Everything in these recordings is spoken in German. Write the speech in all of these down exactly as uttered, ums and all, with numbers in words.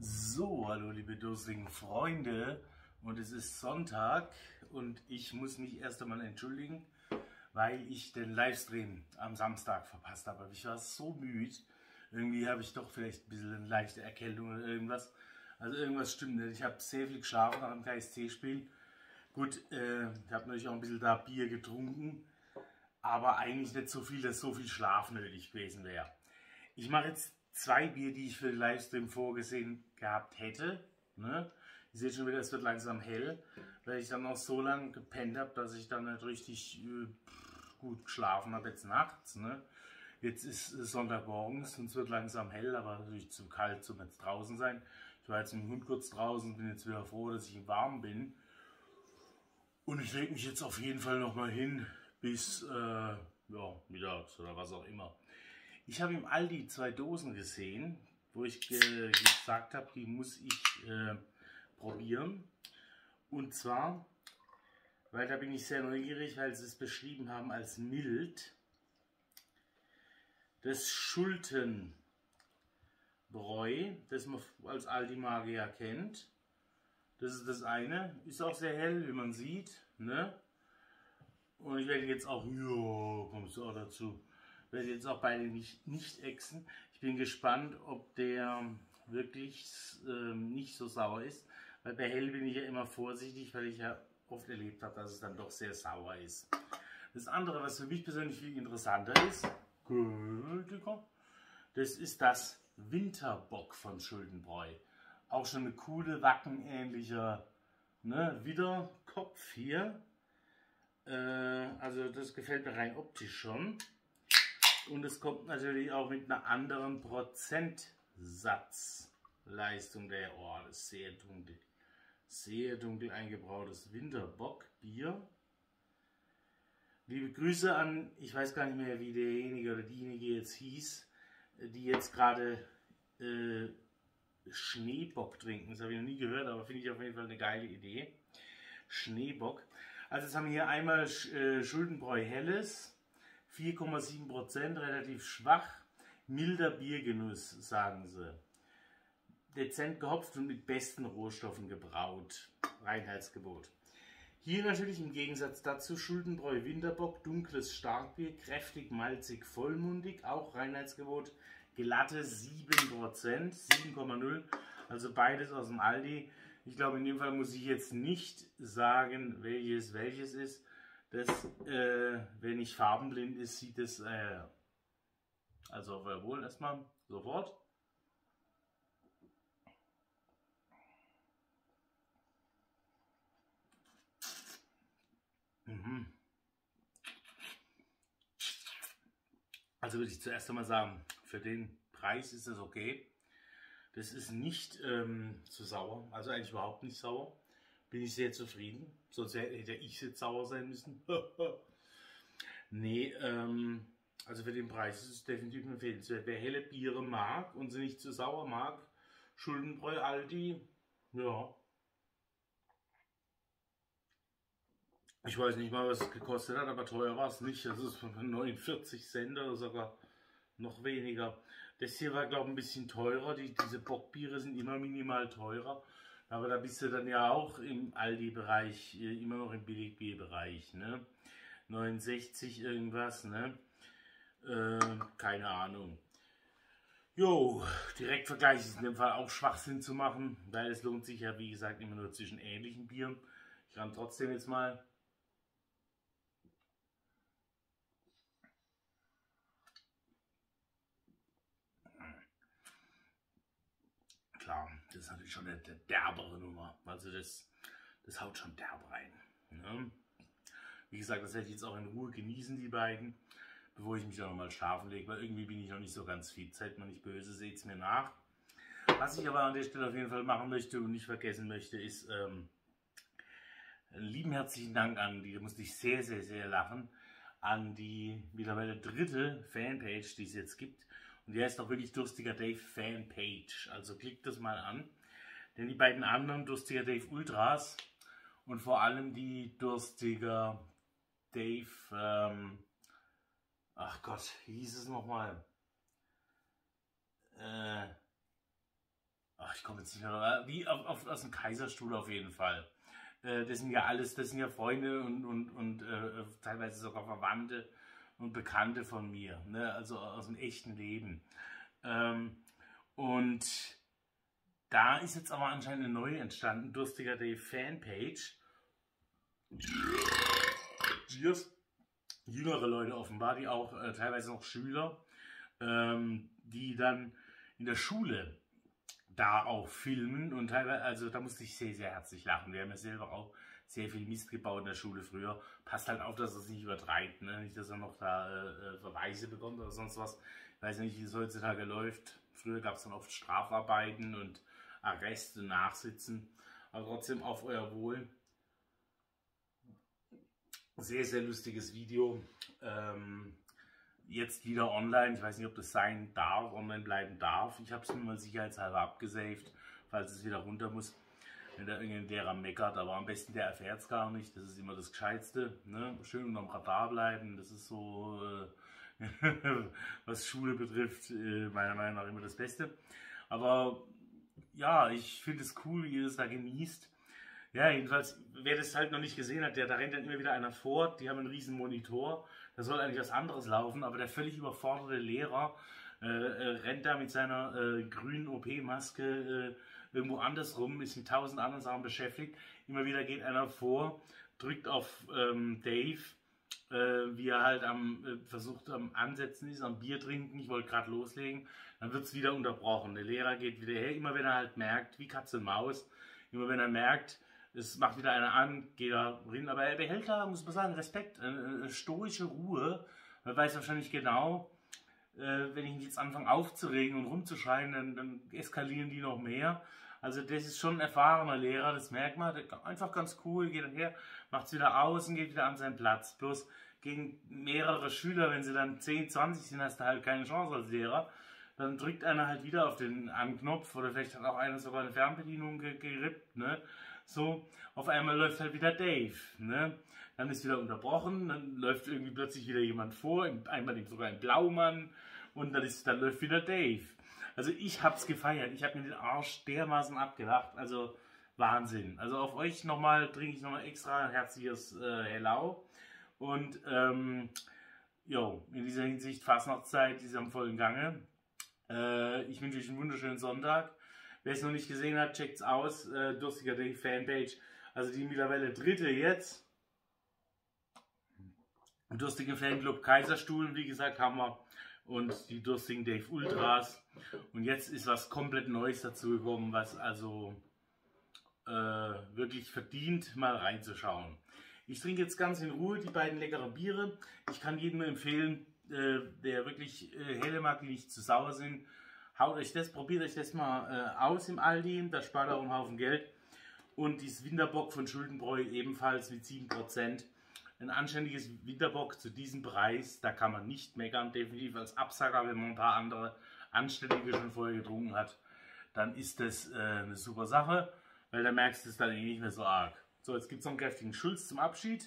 So, hallo liebe durstigen Freunde, und es ist Sonntag und ich muss mich erst einmal entschuldigen, weil ich den Livestream am Samstag verpasst habe. Aber ich war so müde, irgendwie habe ich doch vielleicht ein bisschen eine leichte Erkältung oder irgendwas. Also irgendwas stimmt nicht. Ich habe sehr viel geschlafen nach dem K S C-Spiel. Gut, äh, ich habe natürlich auch ein bisschen da Bier getrunken, aber eigentlich nicht so viel, dass so viel Schlaf nötig gewesen wäre. Ich mache jetzt zwei Bier, die ich für den Livestream vorgesehen gehabt hätte. Ne? Ihr seht schon wieder, es wird langsam hell, weil ich dann auch so lange gepennt habe, dass ich dann nicht richtig äh, gut geschlafen habe jetzt nachts. Ne? Jetzt ist es Sonntagmorgens und es wird langsam hell, aber natürlich zu kalt, um jetzt draußen sein. Ich war jetzt mit dem Hund kurz draußen, bin jetzt wieder froh, dass ich warm bin. Und ich lege mich jetzt auf jeden Fall nochmal hin bis äh, ja, mittags oder was auch immer. Ich habe im Aldi zwei Dosen gesehen, wo ich ge gesagt habe, die muss ich äh, probieren. Und zwar, weil da bin ich sehr neugierig, weil sie es beschrieben haben als mild. Das Schultenbräu, das man als Aldi-Marke ja kennt. Das ist das eine. Ist auch sehr hell, wie man sieht. Ne? Und ich werde jetzt auch, ja, kommst du auch dazu. Ich werde jetzt auch beide nicht, nicht exen. Ich bin gespannt, ob der wirklich äh, nicht so sauer ist. Weil bei hell bin ich ja immer vorsichtig, weil ich ja oft erlebt habe, dass es dann doch sehr sauer ist. Das andere, was für mich persönlich viel interessanter ist, das ist das Winterbock von Schultenbräu. Auch schon eine coole, wackenähnliche ne, Widderkopf hier. Äh, also das gefällt mir rein optisch schon. Und es kommt natürlich auch mit einer anderen Prozentsatzleistung der, oh, das ist sehr dunkel, sehr dunkel eingebrautes Winterbockbier. Liebe Grüße an, ich weiß gar nicht mehr, wie derjenige oder diejenige jetzt hieß, die jetzt gerade äh, Schneebock trinken. Das habe ich noch nie gehört, aber finde ich auf jeden Fall eine geile Idee. Schneebock. Also jetzt haben wir hier einmal äh, Schultenbräu Helles. vier Komma sieben Prozent, relativ schwach, milder Biergenuss, sagen sie. Dezent gehopft und mit besten Rohstoffen gebraut. Reinheitsgebot. Hier natürlich im Gegensatz dazu Schultenbräu Winterbock, dunkles Starkbier, kräftig, malzig, vollmundig, auch Reinheitsgebot, glatte sieben Prozent, sieben Komma null, also beides aus dem Aldi. Ich glaube, in dem Fall muss ich jetzt nicht sagen, welches welches ist. Das, äh, wenn ich farbenblind ist, sieht es, äh, also wohl erstmal sofort. Mhm. Also würde ich zuerst einmal sagen, für den Preis ist das okay. Das ist nicht ähm, zu sauer, also eigentlich überhaupt nicht sauer. Bin ich sehr zufrieden, sonst hätte ich jetzt sauer sein müssen. Nee, ähm, also für den Preis ist es definitiv empfehlenswert. Wer helle Biere mag und sie nicht zu sauer mag, Schultenbräu Aldi, ja. Ich weiß nicht mal, was es gekostet hat, aber teuer war es nicht. Das ist von neunundvierzig Cent oder sogar noch weniger. Das hier war, glaube ich, ein bisschen teurer. Die, diese Bockbiere sind immer minimal teurer. Aber da bist du dann ja auch im Aldi-Bereich, immer noch im Billigbierbereich, ne? neunundsechzig irgendwas, ne? Äh, keine Ahnung. Jo, Direktvergleich ist in dem Fall auch Schwachsinn zu machen, weil es lohnt sich ja, wie gesagt, immer nur zwischen ähnlichen Bieren. Ich kann trotzdem jetzt mal. Klar, das ist natürlich schon eine derbere Nummer. Also das, das haut schon derb rein. Ne? Wie gesagt, das werde ich jetzt auch in Ruhe genießen, die beiden, bevor ich mich dann nochmal schlafen lege, weil irgendwie bin ich noch nicht so ganz fit. Seid mal nicht böse, seht es mir nach. Was ich aber an der Stelle auf jeden Fall machen möchte und nicht vergessen möchte, ist ähm, einen lieben herzlichen Dank an die, da musste ich sehr, sehr, sehr lachen, an die mittlerweile dritte Fanpage, die es jetzt gibt. Und die heißt auch wirklich Durstiger Dave Fanpage. Also klickt das mal an. Denn die beiden anderen Durstiger Dave Ultras und vor allem die Durstiger Dave, ähm, ach Gott, wie hieß es nochmal? Äh, ach, ich komme jetzt nicht mehr, wie auf, auf, aus dem Kaiserstuhl auf jeden Fall. Äh, das sind ja alles, das sind ja Freunde und, und, und äh, teilweise sogar Verwandte und Bekannte von mir, ne? Also aus dem echten Leben. Ähm, und da ist jetzt aber anscheinend eine neue entstanden, Durstiger Dave Fanpage. Cheers. Jüngere Leute offenbar, die auch äh, teilweise noch Schüler, ähm, die dann in der Schule da auch filmen und teilweise, also da musste ich sehr, sehr herzlich lachen. Wir haben ja selber auch sehr viel Mist gebaut in der Schule früher. Passt halt auf, dass er es nicht übertreibt, ne? Nicht, dass er noch da äh, Verweise bekommt oder sonst was. Ich weiß nicht, wie es heutzutage läuft. Früher gab es dann oft Strafarbeiten und Arrest und Nachsitzen. Aber trotzdem auf euer Wohl. Sehr, sehr lustiges Video. Ähm, jetzt wieder online. Ich weiß nicht, ob das sein darf, online bleiben darf. Ich habe es mir mal sicherheitshalber abgesaved, falls es wieder runter muss. Wenn da irgendein Lehrer meckert, aber am besten der erfährt es gar nicht. Das ist immer das Gescheitste. Ne? Schön unterm Radar bleiben. Das ist so, äh, was Schule betrifft, äh, meiner Meinung nach immer das Beste. Aber ja, ich finde es cool, wie ihr es da genießt. Ja, jedenfalls, wer das halt noch nicht gesehen hat, der, da rennt dann immer wieder einer vor, die haben einen riesen Monitor, da soll eigentlich was anderes laufen, aber der völlig überforderte Lehrer äh, äh, rennt da mit seiner äh, grünen O P-Maske äh, irgendwo anders rum, ist mit tausend anderen Sachen beschäftigt. Immer wieder geht einer vor, drückt auf ähm, Dave, äh, wie er halt am äh, versucht am Ansetzen ist, am Bier trinken, ich wollte gerade loslegen, dann wird es wieder unterbrochen. Der Lehrer geht wieder her, immer wenn er halt merkt, wie Katze und Maus, immer wenn er merkt, es macht wieder einer an, geht er hin, aber er behält da, muss man sagen, Respekt, eine, eine stoische Ruhe. Er weiß wahrscheinlich genau, äh, wenn ich mich jetzt anfange aufzuregen und rumzuschreien, dann, dann eskalieren die noch mehr. Also das ist schon ein erfahrener Lehrer, das merkt man, der, einfach ganz cool, geht dann her, macht es wieder aus und geht wieder an seinen Platz. Bloß gegen mehrere Schüler, wenn sie dann zehn, zwanzig sind, hast du halt keine Chance als Lehrer. Dann drückt einer halt wieder auf den Anknopf oder vielleicht hat auch einer sogar eine Fernbedienung ge gerippt, ne? So, auf einmal läuft halt wieder Dave, ne? Dann ist wieder unterbrochen, dann läuft irgendwie plötzlich wieder jemand vor, einmal sogar ein Blaumann und dann, ist, dann läuft wieder Dave. Also ich hab's gefeiert, ich habe mir den Arsch dermaßen abgelacht, also Wahnsinn. Also auf euch nochmal, trinke ich nochmal extra ein herzliches äh, Hello und ähm, jo, in dieser Hinsicht Fastnachtszeit ist am vollen Gange. Äh, ich wünsche euch einen wunderschönen Sonntag. Wer es noch nicht gesehen hat, checkt's aus. Äh, Durstiger Dave Fanpage. Also die mittlerweile dritte jetzt. Durstige Fanclub Kaiserstuhl, wie gesagt, haben wir. Und die Durstigen Dave Ultras. Und jetzt ist was komplett Neues dazu gekommen, was also äh, wirklich verdient, mal reinzuschauen. Ich trinke jetzt ganz in Ruhe die beiden leckeren Biere. Ich kann jedem nur empfehlen, äh, der wirklich äh, helle mag, die nicht zu sauer sind. Haut euch das, probiert euch das mal äh, aus im Aldi, da spart ihr auch einen Haufen Geld. Und dieses Winterbock von Schuldenbräu ebenfalls mit sieben Prozent. Ein anständiges Winterbock zu diesem Preis, da kann man nicht meckern, definitiv als Absacker, wenn man ein paar andere anständige schon vorher getrunken hat, dann ist das äh, eine super Sache, weil da merkst du es dann eh nicht mehr so arg. So, jetzt gibt es noch einen kräftigen Schulz zum Abschied.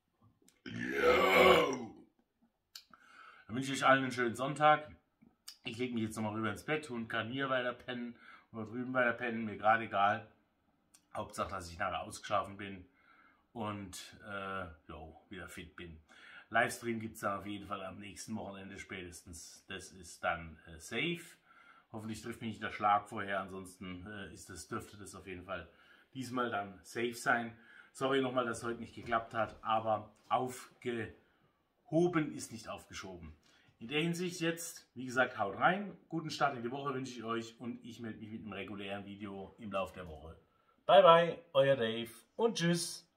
Yo! Dann wünsche ich euch allen einen schönen Sonntag. Ich lege mich jetzt nochmal rüber ins Bett und kann hier weiter pennen oder drüben weiter pennen, mir gerade egal. Hauptsache, dass ich nachher ausgeschlafen bin und äh, jo, wieder fit bin. Livestream gibt es dann auf jeden Fall am nächsten Wochenende spätestens. Das ist dann äh, safe. Hoffentlich trifft mich nicht der Schlag vorher, ansonsten äh, ist das, dürfte das auf jeden Fall diesmal dann safe sein. Sorry nochmal, dass es heute nicht geklappt hat, aber aufgehoben ist nicht aufgeschoben. In der Hinsicht jetzt, wie gesagt, haut rein. Guten Start in die Woche wünsche ich euch und ich melde mich mit einem regulären Video im Laufe der Woche. Bye bye, euer Dave und tschüss.